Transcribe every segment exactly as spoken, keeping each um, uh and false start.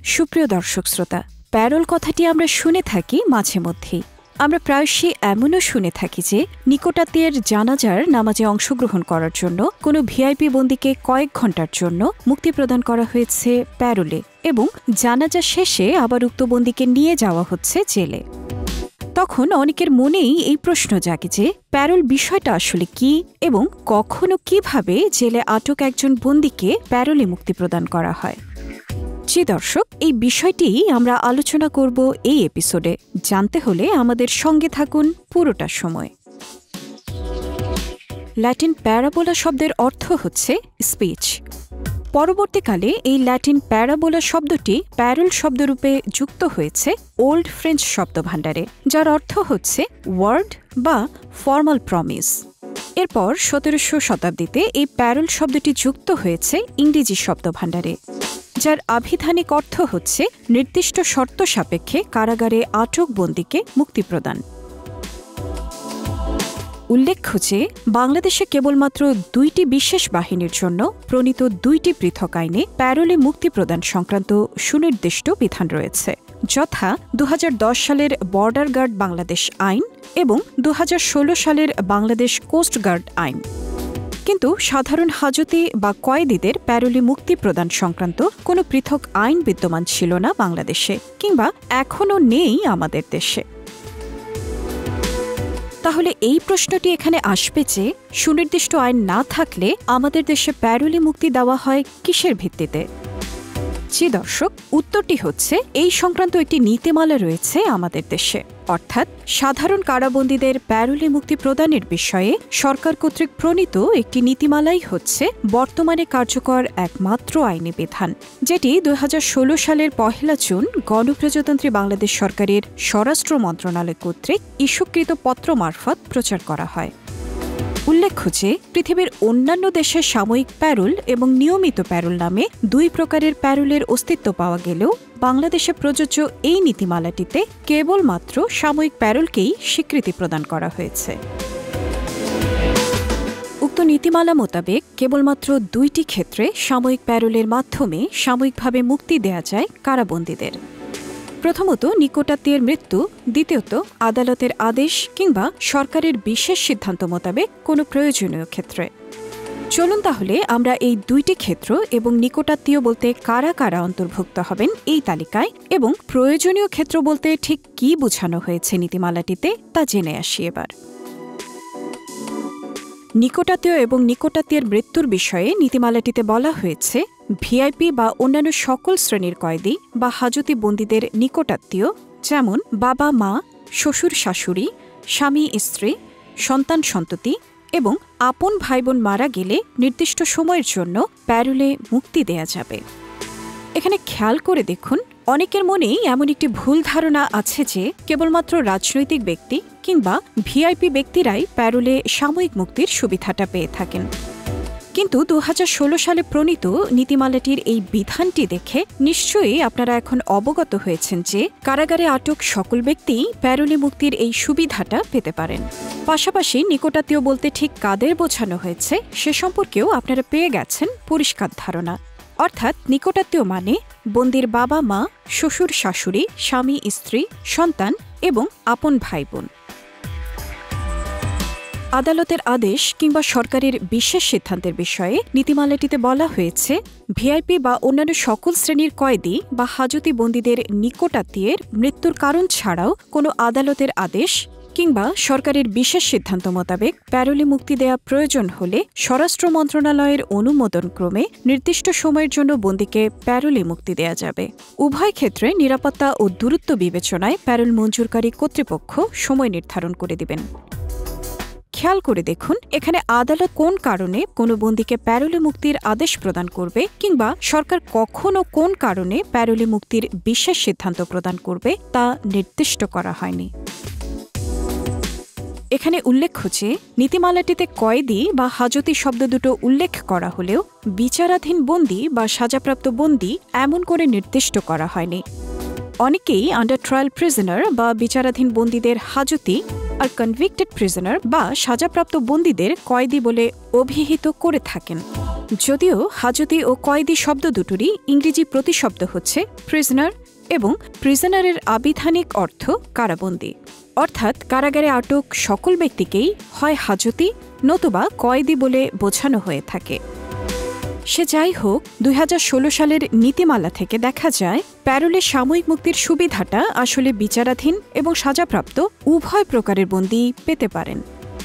সুপ্রিয় দর্শক শ্রোতা, প্যারোল কথাটি আমরা শুনে থাকি মাঝে মধ্যেই। আমরা প্রায়শই এমনও শুনে থাকি যে নিকটাত্মীয়ের জানাজার নামাজে অংশগ্রহণ করার জন্য কোনো ভিআইপি বন্দীকে কয়েক ঘণ্টার জন্য মুক্তি প্রদান করা হয়েছে প্যারোলে এবং জানাজা শেষে আবার উক্ত বন্দীকে নিয়ে যাওয়া হচ্ছে জেলে। তখন অনেকের মনেই এই প্রশ্ন জাগে যে প্যারোল বিষয়টা আসলে কি এবং কখনো কিভাবে জেলে আটক একজন বন্দীকে প্যারোলে মুক্তি প্রদান করা হয়। জি দর্শক, এই বিষয়টি আমরা আলোচনা করব এই এপিসোডে। জানতে হলে আমাদের সঙ্গে থাকুন পুরোটা সময়। ল্যাটিন প্যারাবোলা শব্দের অর্থ হচ্ছে স্পিচ। পরবর্তীকালে এই ল্যাটিন প্যারাবোলা শব্দটি প্যারোল শব্দরূপে যুক্ত হয়েছে ওল্ড ফ্রেঞ্চ শব্দভাণ্ডারে, যার অর্থ হচ্ছে ওয়ার্ড বা ফর্মাল প্রমিস। এরপর সতেরোশো শতাব্দীতে এই প্যারোল শব্দটি যুক্ত হয়েছে ইংরেজি শব্দভাণ্ডারে, যার আভিধানিক অর্থ হচ্ছে নির্দিষ্ট শর্ত সাপেক্ষে কারাগারে আটক বন্দীকে মুক্তি প্রদান। উল্লেখ্য যে বাংলাদেশে কেবলমাত্র দুইটি বিশেষ বাহিনীর জন্য প্রণীত দুইটি পৃথক আইনে প্যারোলে মুক্তি প্রদান সংক্রান্ত সুনির্দিষ্ট বিধান রয়েছে, যথা দু হাজার দশ সালের বর্ডার গার্ড বাংলাদেশ আইন এবং দু হাজার ষোলো সালের বাংলাদেশ কোস্ট গার্ড আইন। কিন্তু সাধারণ হাজতি বা কয়েদিদের প্যারোলে মুক্তি প্রদান সংক্রান্ত কোনো পৃথক আইন বিদ্যমান ছিল না বাংলাদেশে, কিংবা এখনও নেই আমাদের দেশে। তাহলে এই প্রশ্নটি এখানে আসবে যে সুনির্দিষ্ট আইন না থাকলে আমাদের দেশে প্যারোলে মুক্তি দেওয়া হয় কিসের ভিত্তিতে? জি দর্শক, উত্তরটি হচ্ছে এই সংক্রান্ত একটি নীতিমালা রয়েছে আমাদের দেশে, অর্থাৎ সাধারণ কারাবন্দীদের প্যারোলে মুক্তি প্রদানের বিষয়ে সরকার কর্তৃক প্রণীত একটি নীতিমালাই হচ্ছে বর্তমানে কার্যকর একমাত্র আইনি বিধান, যেটি দুই হাজার ষোলো সালের পহেলা জুন গণপ্রজাতন্ত্রী বাংলাদেশ সরকারের স্বরাষ্ট্র মন্ত্রণালয় কর্তৃক ইস্যুকৃত পত্র মারফত প্রচার করা হয়। উল্লেখ্য যে পৃথিবীর অন্যান্য দেশে সাময়িক প্যারোল এবং নিয়মিত প্যারোল নামে দুই প্রকারের প্যারোলের অস্তিত্ব পাওয়া গেলেও বাংলাদেশে প্রযোজ্য এই নীতিমালাটিতে কেবলমাত্র সাময়িক প্যারোলকেই স্বীকৃতি প্রদান করা হয়েছে। উক্ত নীতিমালা মোতাবেক কেবলমাত্র দুইটি ক্ষেত্রে সাময়িক প্যারোলের মাধ্যমে সাময়িকভাবে মুক্তি দেয়া যায় কারাবন্দীদের। প্রথমত নিকটাত্মীয়ের মৃত্যু, দ্বিতীয়ত আদালতের আদেশ কিংবা সরকারের বিশেষ সিদ্ধান্ত মোতাবেক কোনো প্রয়োজনীয় ক্ষেত্রে। চলুন তাহলে আমরা এই দুইটি ক্ষেত্র এবং নিকটাত্মীয় বলতে কারা কারা অন্তর্ভুক্ত হবেন এই তালিকায় এবং প্রয়োজনীয় ক্ষেত্র বলতে ঠিক কী বোঝানো হয়েছে নীতিমালাটিতে তা জেনে আসি এবার। নিকটাত্মীয় এবং নিকটাত্মীয়ের মৃত্যুর বিষয়ে নীতিমালাটিতে বলা হয়েছে ভিআইপি বা অন্যান্য সকল শ্রেণীর কয়েদি বা হাজতি বন্দীদের নিকটাত্মীয়, যেমন বাবা মা, শ্বশুর শাশুড়ি, স্বামী স্ত্রী, সন্তান সন্ততি এবং আপন ভাই বোন মারা গেলে নির্দিষ্ট সময়ের জন্য প্যারোলে মুক্তি দেয়া যাবে। এখানে খেয়াল করে দেখুন, অনেকের মনেই এমন একটি ভুল ধারণা আছে যে কেবলমাত্র রাজনৈতিক ব্যক্তি কিংবা ভিআইপি ব্যক্তিরাই প্যারোলে সাময়িক মুক্তির সুবিধাটা পেয়ে থাকেন। কিন্তু দু হাজার ষোলো সালে প্রণীত নীতিমালাটির এই বিধানটি দেখে নিশ্চয়ই আপনারা এখন অবগত হয়েছেন যে কারাগারে আটক সকল ব্যক্তি প্যারোলে মুক্তির এই সুবিধাটা পেতে পারেন। পাশাপাশি নিকটাত্মীয় বলতে ঠিক কাদের বোঝানো হয়েছে সে সম্পর্কেও আপনারা পেয়ে গেছেন পরিষ্কার ধারণা। অর্থাৎ নিকটাত্মীয় মানে বন্দীর বাবা মা, শ্বশুর শাশুড়ি, স্বামী স্ত্রী, সন্তান এবং আপন ভাই বোন। আদালতের আদেশ কিংবা সরকারের বিশেষ সিদ্ধান্তের বিষয়ে নীতিমালাটিতে বলা হয়েছে ভিআইপি বা অন্যান্য সকল শ্রেণীর কয়েদি বা হাজতি বন্দীদের নিকটাত্মীয়ের মৃত্যুর কারণ ছাড়াও কোনো আদালতের আদেশ কিংবা সরকারের বিশেষ সিদ্ধান্ত মোতাবেক প্যারোলে মুক্তি দেয়া প্রয়োজন হলে স্বরাষ্ট্র মন্ত্রণালয়ের অনুমোদন ক্রমে নির্দিষ্ট সময়ের জন্য বন্দীকে প্যারোলে মুক্তি দেয়া যাবে। উভয় ক্ষেত্রে নিরাপত্তা ও দূরত্ব বিবেচনায় প্যারোল মঞ্জুরকারী কর্তৃপক্ষ সময় নির্ধারণ করে দিবেন। খেয়াল করে দেখুন, এখানে আদালত কোন কারণে কোনো বন্দীকে প্যারোলে মুক্তির আদেশ প্রদান করবে কিংবা সরকার কখন ও কোন কারণে প্যারোলে মুক্তির বিশেষ সিদ্ধান্ত প্রদান করবে তা নির্দিষ্ট করা হয়নি। এখানে উল্লেখ্য যে নীতিমালাটিতে কয়েদি বা হাজতি শব্দ দুটো উল্লেখ করা হলেও বিচারাধীন বন্দী বা সাজাপ্রাপ্ত বন্দী এমন করে নির্দিষ্ট করা হয়নি। অনেকেই আন্ডার ট্রায়াল প্রিজনার বা বিচারাধীন বন্দীদের হাজতি আর কনভিক্টেড প্রিজনার বা সাজাপ্রাপ্ত বন্দীদের কয়েদি বলে অভিহিত করে থাকেন। যদিও হাজতি ও কয়েদি শব্দ দুটোরই ইংরেজি প্রতিশব্দ হচ্ছে প্রিজনার এবং প্রিজনারের আবিধানিক অর্থ কারাবন্দী, অর্থাৎ কারাগারে আটক সকল ব্যক্তিকেই হয় হাজতি নতুবা কয়েদি বলে বোঝানো হয়ে থাকে। সে যাই হোক, দুই হাজার ষোলো সালের নীতিমালা থেকে দেখা যায় প্যারোলে সাময়িক মুক্তির সুবিধাটা আসলে বিচারাধীন এবং সাজাপ্রাপ্ত উভয় প্রকারের বন্দী পেতে পারেন।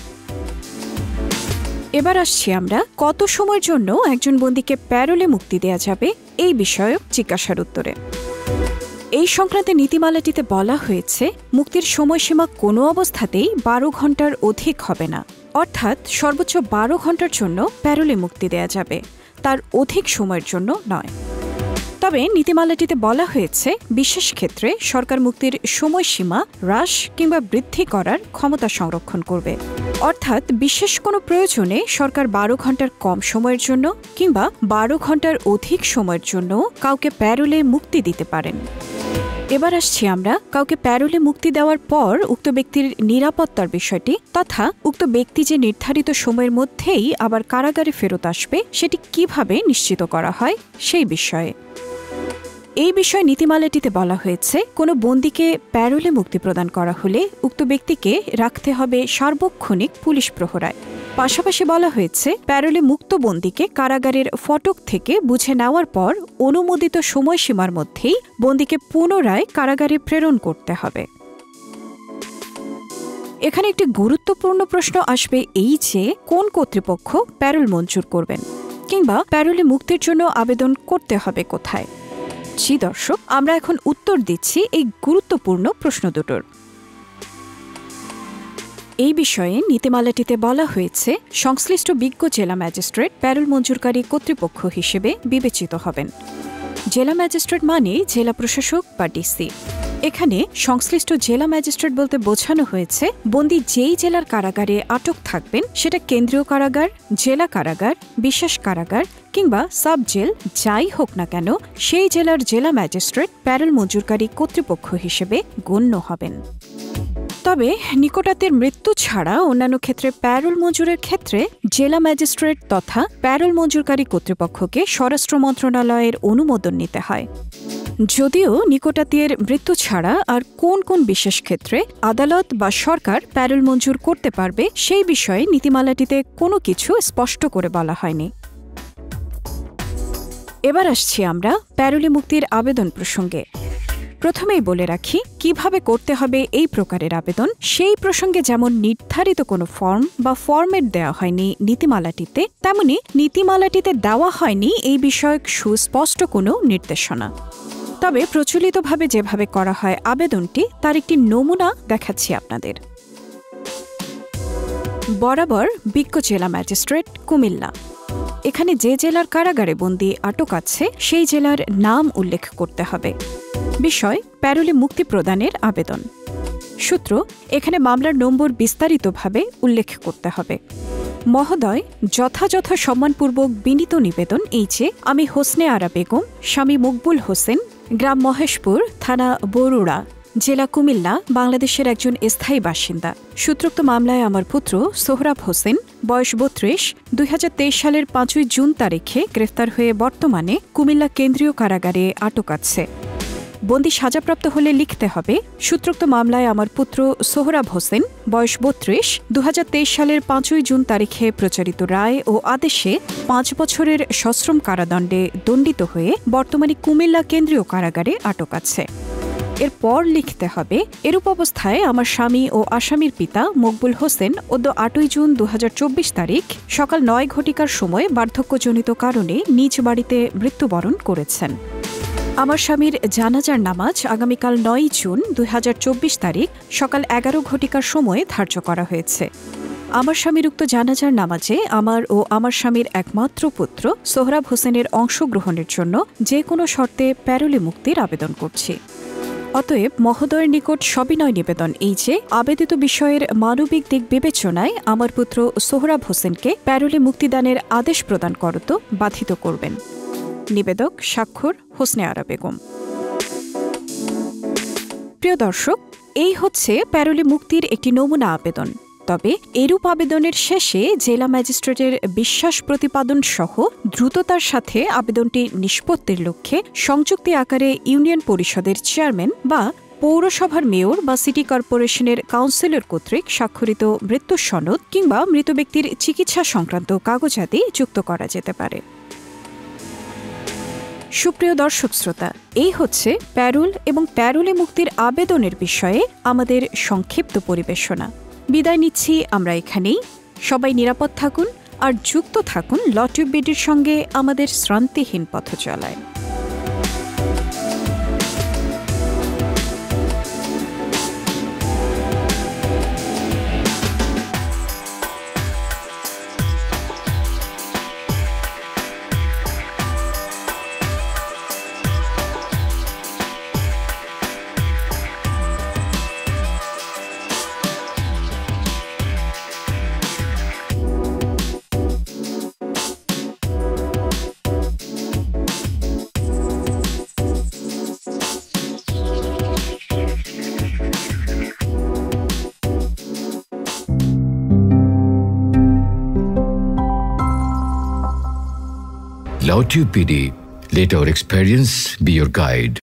এবার আসছি আমরা কত সময়ের জন্য একজন বন্দীকে প্যারোলে মুক্তি দেয়া যাবে এই বিষয়ক জিজ্ঞাসার উত্তরে। এই সংক্রান্তে নীতিমালাটিতে বলা হয়েছে মুক্তির সময়সীমা কোনো অবস্থাতেই বারো ঘন্টার অধিক হবে না, অর্থাৎ সর্বোচ্চ বারো ঘন্টার জন্য প্যারোলে মুক্তি দেয়া যাবে, তার অধিক সময়ের জন্য নয়। তবে নীতিমালাটিতে বলা হয়েছে বিশেষ ক্ষেত্রে সরকার মুক্তির সময়সীমা হ্রাস কিংবা বৃদ্ধি করার ক্ষমতা সংরক্ষণ করবে, অর্থাৎ বিশেষ কোনো প্রয়োজনে সরকার বারো ঘন্টার কম সময়ের জন্য কিংবা বারো ঘন্টার অধিক সময়ের জন্য কাউকে প্যারোলে মুক্তি দিতে পারেন। এবার আসছি আমরা কাউকে প্যারোলে মুক্তি দেওয়ার পর উক্ত ব্যক্তির নিরাপত্তার বিষয়টি তথা উক্ত ব্যক্তি যে নির্ধারিত সময়ের মধ্যেই আবার কারাগারে ফেরত আসবে সেটি কিভাবে নিশ্চিত করা হয় সেই বিষয়ে। এই বিষয়ে নীতিমালাটিতে বলা হয়েছে কোনো বন্দীকে প্যারোলে মুক্তি প্রদান করা হলে উক্ত ব্যক্তিকে রাখতে হবে সার্বক্ষণিক পুলিশ প্রহরায়। পাশাপাশি বলা হয়েছে প্যারোলে মুক্ত বন্দীকে কারাগারের ফটক থেকে বুঝে নেওয়ার পর অনুমোদিত সময়সীমার মধ্যেই বন্দীকে পুনরায় কারাগারে প্রেরণ করতে হবে। এখানে একটি গুরুত্বপূর্ণ প্রশ্ন আসবে এই যে কোন কর্তৃপক্ষ প্যারোল মঞ্জুর করবেন কিংবা প্যারোলে মুক্তির জন্য আবেদন করতে হবে কোথায়। জি দর্শক, আমরা এখন উত্তর দিচ্ছি এই গুরুত্বপূর্ণ প্রশ্ন দুটোর। এই বিষয়ে নীতিমালাটিতে বলা হয়েছে সংশ্লিষ্ট বিজ্ঞ জেলা ম্যাজিস্ট্রেট প্যারোল মঞ্জুরকারী কর্তৃপক্ষ হিসেবে বিবেচিত হবেন। জেলা ম্যাজিস্ট্রেট মানে জেলা প্রশাসক বা ডিসি। এখানে সংশ্লিষ্ট জেলা ম্যাজিস্ট্রেট বলতে বোঝানো হয়েছে বন্দী যেই জেলার কারাগারে আটক থাকবেন সেটা কেন্দ্রীয় কারাগার, জেলা কারাগার, বিশেষ কারাগার কিংবা সাব জেল যাই হোক না কেন সেই জেলার জেলা ম্যাজিস্ট্রেট প্যারোল মঞ্জুরকারী কর্তৃপক্ষ হিসেবে গণ্য হবেন। তবে নিকটাত্মীয়ের মৃত্যু ছাড়া অন্যান্য ক্ষেত্রে প্যারোল মঞ্জুরের ক্ষেত্রে জেলা ম্যাজিস্ট্রেট তথা প্যারোল মঞ্জুরকারী কর্তৃপক্ষকে স্বরাষ্ট্র মন্ত্রণালয়ের অনুমোদন নিতে হয়। যদিও নিকটাত্মীয়ের মৃত্যু ছাড়া আর কোন কোন বিশেষ ক্ষেত্রে আদালত বা সরকার প্যারোল মঞ্জুর করতে পারবে সেই বিষয়ে নীতিমালাটিতে কোনো কিছু স্পষ্ট করে বলা হয়নি। এবার আসছি আমরা প্যারোলে মুক্তির আবেদন প্রসঙ্গে। প্রথমেই বলে রাখি কিভাবে করতে হবে এই প্রকারের আবেদন সেই প্রসঙ্গে যেমন নির্ধারিত কোনো ফর্ম বা ফরম্যাট দেওয়া হয়নি নীতিমালাটিতে, তেমনি নীতিমালাটিতে দেওয়া হয়নি এই বিষয়ক সুস্পষ্ট কোনো নির্দেশনা। তবে প্রচলিতভাবে যেভাবে করা হয় আবেদনটি তার একটি নমুনা দেখাচ্ছি আপনাদের। বরাবর বিজ্ঞ জেলা ম্যাজিস্ট্রেট কুমিল্লা। এখানে যে জেলার কারাগারে বন্দী আটক আছে সেই জেলার নাম উল্লেখ করতে হবে। বিষয় প্যারোলে মুক্তি প্রদানের আবেদন। সূত্র এখানে মামলার নম্বর বিস্তারিতভাবে উল্লেখ করতে হবে। মহোদয়, যথাযথ সম্মানপূর্বক বিনীত নিবেদন এই যে আমি হোসনে আরা বেগম, স্বামী মকবুল হোসেন, গ্রাম মহেশপুর, থানা বরুড়া, জেলা কুমিল্লা, বাংলাদেশের একজন স্থায়ী বাসিন্দা। সূত্রোক্ত মামলায় আমার পুত্র সোহরাব হোসেন, বয়স বত্রিশ, দুই হাজার তেইশ সালের পাঁচই জুন তারিখে গ্রেফতার হয়ে বর্তমানে কুমিল্লা কেন্দ্রীয় কারাগারে আটক আছে। বন্দী সাজাপ্রাপ্ত হলে লিখতে হবে সূত্রোক্ত মামলায় আমার পুত্র সোহরাব হোসেন, বয়স বত্রিশ, দু হাজার তেইশ সালের পাঁচই জুন তারিখে প্রচারিত রায় ও আদেশে পাঁচ বছরের সশ্রম কারাদণ্ডে দণ্ডিত হয়ে বর্তমানে কুমিল্লা কেন্দ্রীয় কারাগারে আটক আছে। এরপর লিখতে হবে এরূপ অবস্থায় আমার স্বামী ও আসামির পিতা মকবুল হোসেন অদ্য আটই জুন দু হাজার চব্বিশ তারিখ সকাল নয় ঘটিকার সময় বার্ধক্যজনিত কারণে নিজ বাড়িতে মৃত্যুবরণ করেছেন। আমার স্বামীর জানাজার নামাজ আগামীকাল নয় জুন দুই হাজার চব্বিশ তারিখ সকাল এগারো ঘটিকার সময়ে ধার্য করা হয়েছে। আমার স্বামীর উক্ত জানাজার নামাজে আমার ও আমার স্বামীর একমাত্র পুত্র সোহরাব হোসেনের অংশগ্রহণের জন্য যে কোনো শর্তে প্যারোলে মুক্তির আবেদন করছি। অতএব মহোদয়ের নিকট সবিনয় নিবেদন এই যে আবেদিত বিষয়ের মানবিক দিক বিবেচনায় আমার পুত্র সোহরাব হোসেনকে প্যারোলে মুক্তিদানের আদেশ প্রদান করত বাধিত করবেন। নিবেদক স্বাক্ষর হোসনে আরা বেগম। প্রিয় দর্শক, এই হচ্ছে প্যারোলে মুক্তির একটি নমুনা আবেদন। তবে এরূপ আবেদনের শেষে জেলা ম্যাজিস্ট্রেটের বিশ্বাস প্রতিপাদন সহ দ্রুততার সাথে আবেদনটি নিষ্পত্তির লক্ষ্যে সংযুক্তি আকারে ইউনিয়ন পরিষদের চেয়ারম্যান বা পৌরসভার মেয়র বা সিটি কর্পোরেশনের কাউন্সিলর কর্তৃক স্বাক্ষরিত মৃত্যু সনদ কিংবা মৃত ব্যক্তির চিকিৎসা সংক্রান্ত কাগজাদি যুক্ত করা যেতে পারে। সুপ্রিয় দর্শক শ্রোতা, এই হচ্ছে প্যারোল এবং প্যারোলে মুক্তির আবেদনের বিষয়ে আমাদের সংক্ষিপ্ত পরিবেশনা। বিদায় নিচ্ছি আমরা এখানেই। সবাই নিরাপদ থাকুন আর যুক্ত থাকুন লটিউব বিডির সঙ্গে আমাদের শ্রান্তিহীন পথচলায়। LawTube P D, let our experience be your guide.